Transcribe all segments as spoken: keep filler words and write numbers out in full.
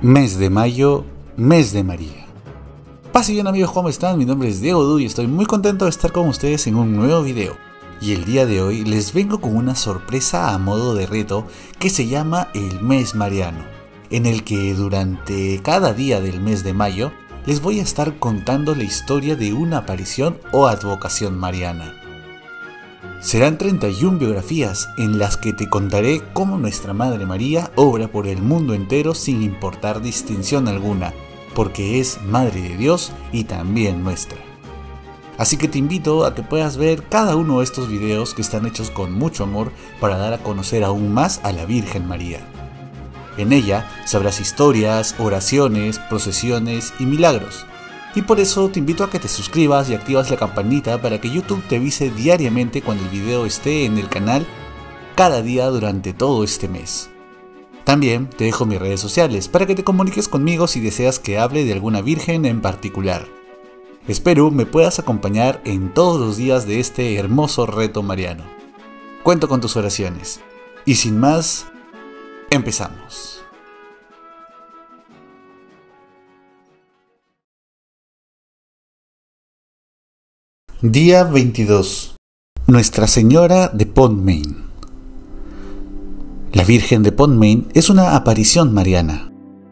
Mes de mayo, mes de María. Paz y bien amigos, ¿cómo están? Mi nombre es Diego Du y estoy muy contento de estar con ustedes en un nuevo video. Y el día de hoy les vengo con una sorpresa a modo de reto que se llama el mes mariano, en el que durante cada día del mes de mayo les voy a estar contando la historia de una aparición o advocación mariana. Serán treinta y una biografías en las que te contaré cómo nuestra Madre María obra por el mundo entero sin importar distinción alguna, porque es Madre de Dios y también nuestra. Así que te invito a que puedas ver cada uno de estos videos que están hechos con mucho amor para dar a conocer aún más a la Virgen María. En ella sabrás historias, oraciones, procesiones y milagros. Y por eso te invito a que te suscribas y activas la campanita para que YouTube te avise diariamente cuando el video esté en el canal cada día durante todo este mes. También te dejo mis redes sociales para que te comuniques conmigo si deseas que hable de alguna virgen en particular. Espero me puedas acompañar en todos los días de este hermoso reto mariano. Cuento con tus oraciones. Y sin más, empezamos. Día veintidós. Nuestra Señora de Pontmain. La Virgen de Pontmain es una aparición mariana.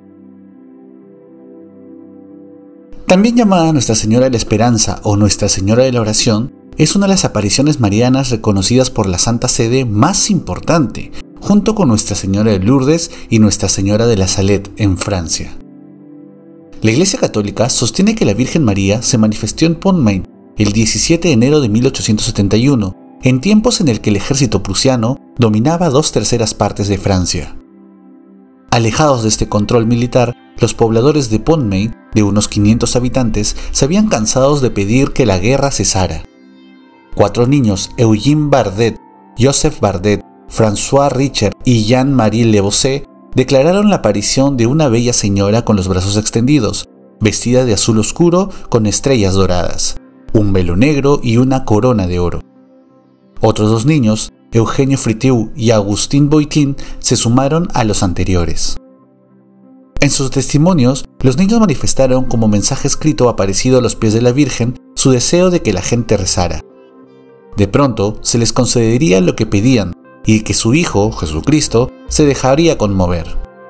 También llamada Nuestra Señora de la Esperanza o Nuestra Señora de la Oración, es una de las apariciones marianas reconocidas por la Santa Sede más importante, junto con Nuestra Señora de Lourdes y Nuestra Señora de la Salette en Francia. La Iglesia Católica sostiene que la Virgen María se manifestó en Pontmain el diecisiete de enero de mil ochocientos setenta y uno, en tiempos en el que el ejército prusiano dominaba dos terceras partes de Francia. Alejados de este control militar, los pobladores de Pontmain, de unos quinientos habitantes, se habían cansado de pedir que la guerra cesara. Cuatro niños, Eugène Bardet, Joseph Bardet, François Richer y Jean-Marie Le Bosset, declararon la aparición de una bella señora con los brazos extendidos, vestida de azul oscuro con estrellas doradas, un velo negro y una corona de oro. Otros dos niños, Eugenio Fritiou y Agustín Boitin, se sumaron a los anteriores. En sus testimonios, los niños manifestaron como mensaje escrito aparecido a los pies de la Virgen su deseo de que la gente rezara. De pronto se les concedería lo que pedían y que su Hijo, Jesucristo, se dejaría conmover.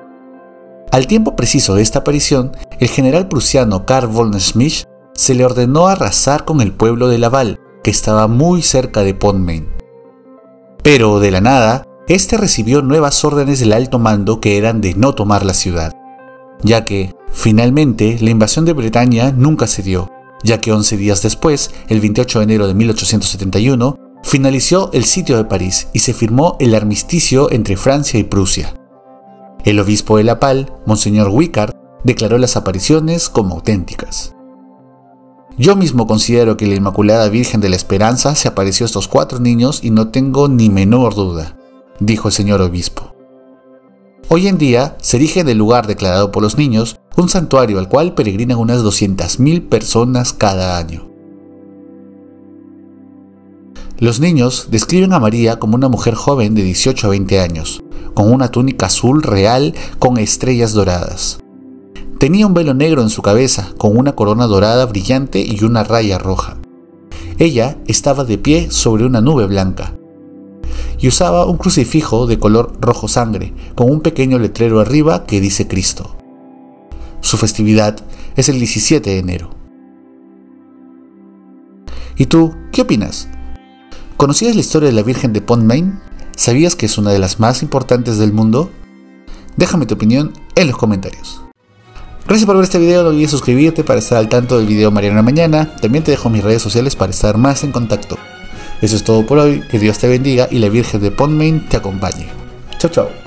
Al tiempo preciso de esta aparición, el general prusiano Karl von Schmidt se le ordenó arrasar con el pueblo de Laval, que estaba muy cerca de Pontmain. Pero de la nada, este recibió nuevas órdenes del alto mando que eran de no tomar la ciudad, ya que, finalmente, la invasión de Bretaña nunca se dio, ya que once días después, el veintiocho de enero de mil ochocientos setenta y uno, finalizó el sitio de París y se firmó el armisticio entre Francia y Prusia. El obispo de Laval, Monseñor Guicard, declaró las apariciones como auténticas. Yo mismo considero que la Inmaculada Virgen de la Esperanza se apareció a estos cuatro niños y no tengo ni menor duda, dijo el señor obispo. Hoy en día se erige en el lugar declarado por los niños un santuario al cual peregrinan unas doscientas mil personas cada año. Los niños describen a María como una mujer joven de dieciocho a veinte años, con una túnica azul real con estrellas doradas. Tenía un velo negro en su cabeza, con una corona dorada brillante y una raya roja. Ella estaba de pie sobre una nube blanca y usaba un crucifijo de color rojo sangre, con un pequeño letrero arriba que dice Cristo. Su festividad es el diecisiete de enero. ¿Y tú, qué opinas? ¿Conocías la historia de la Virgen de Pontmain? ¿Sabías que es una de las más importantes del mundo? Déjame tu opinión en los comentarios. Gracias por ver este video, no olvides suscribirte para estar al tanto del video mariano de mañana. También te dejo mis redes sociales para estar más en contacto. Eso es todo por hoy, que Dios te bendiga y la Virgen de Pontmain te acompañe. Chao, chao.